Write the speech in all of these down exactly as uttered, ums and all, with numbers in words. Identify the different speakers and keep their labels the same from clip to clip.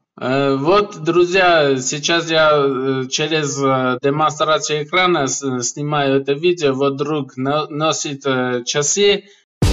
Speaker 1: Э, Вот, друзья, сейчас я э, через э, демонстрацию экрана с- снимаю это видео. Вот друг но- носит э, часы.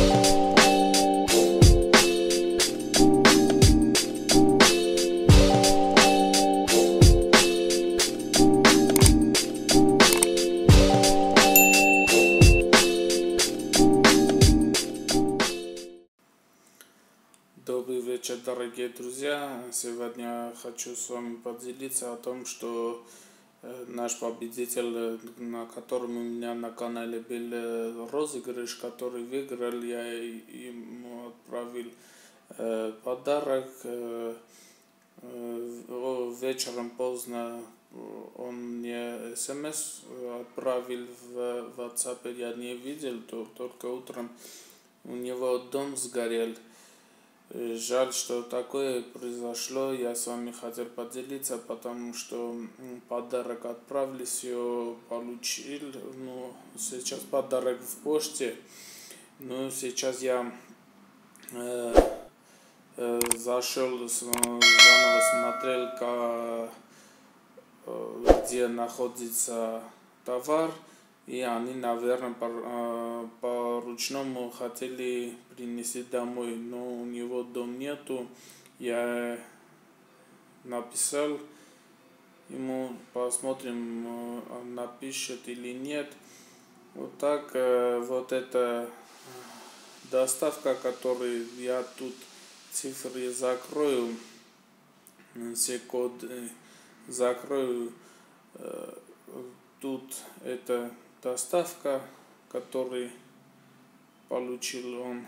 Speaker 2: Добрый вечер, дорогие друзья! Сегодня хочу с вами поделиться о том, что э, наш победитель, э, на котором у меня на канале был э, розыгрыш, который выиграл, я и- ему отправил э, подарок. э, э, о, Вечером поздно он мне смс отправил в WhatsApp, я не видел, то- только утром у него дом сгорел. Жаль, что такое произошло. Я с вами хотел поделиться, потому что м, подарок отправили, все получил. Ну, сейчас подарок в почте. Ну, сейчас я э, э, зашел, с- заново смотрел, ка- э, где находится товар. И они, наверное, по, э, по ручному хотели принести домой, но у него дом нету. Я написал ему, посмотрим, э, он напишет или нет. Вот так, э, вот эта доставка, которую я тут цифры закрою, э, все коды закрою. э, Тут это доставка, который получил он.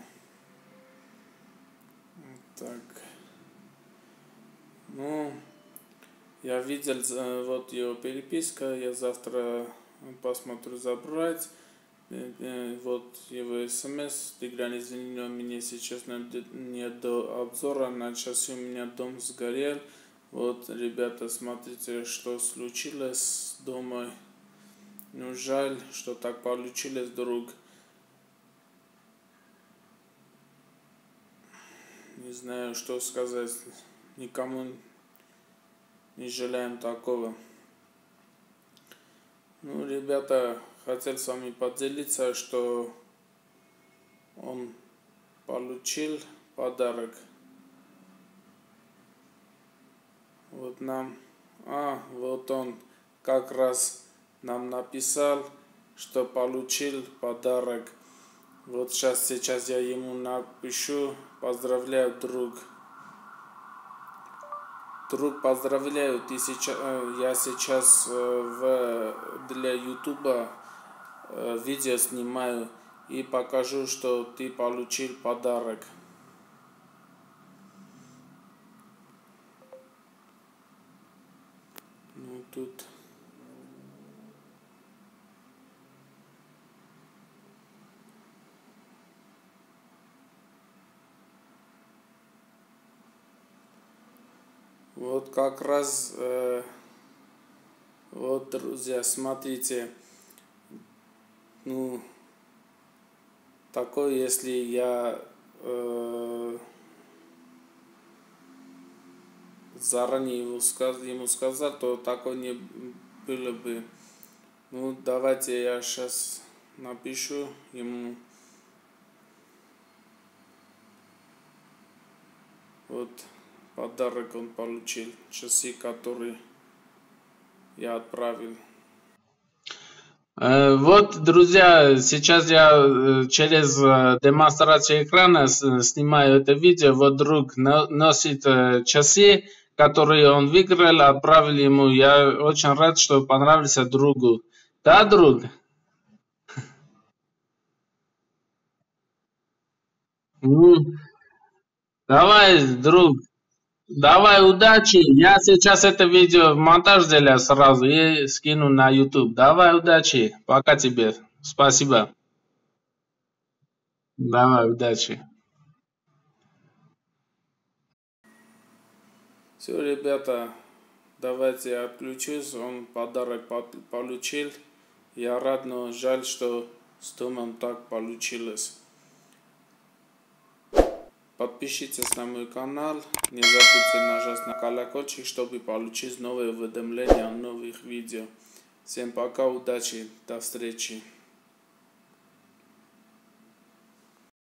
Speaker 2: Так, ну, я видел э, вот его переписка, я завтра посмотрю забрать. Э, э, Вот его смс, Тигран, извини, но мне сейчас нет до обзора, на часы у меня дом сгорел. Вот, ребята, смотрите, что случилось дома. Ну, жаль, что так получилось, друг. Не знаю, что сказать. Никому не желаем такого. Ну, ребята, хотел с вами поделиться, что он получил подарок. Вот нам, а, вот он как раз нам написал, что получил подарок. Вот сейчас, сейчас я ему напишу. Поздравляю, друг. Друг, поздравляю, ты сейчас, я сейчас в, для ютуба видео снимаю и покажу, что ты получил подарок. Ну, тут... Вот как раз, э, вот, друзья, смотрите, ну, такое, если я э, заранее ему, сказ, ему сказал, то такое не было бы. Ну, давайте я сейчас напишу ему. Вот подарок он получил, часы, которые я отправил.
Speaker 1: Э, Вот, друзья, сейчас я э, через э, демонстрацию экрана с- снимаю это видео. Вот друг но- носит э, часы, которые он выиграл, отправил ему. Я очень рад, что понравился другу. Да, друг? Ну, давай, друг. Давай, удачи. Я сейчас это видео в монтаж сделаю сразу и скину на YouTube. Давай, удачи. Пока тебе. Спасибо. Давай, удачи.
Speaker 2: Все, ребята, давайте я отключусь. Он подарок получил. Я рад, но жаль, что с домом так получилось. Подпишитесь на мой канал, не забудьте нажать на колокольчик, чтобы получить новые уведомления о новых видео. Всем пока, удачи, до встречи.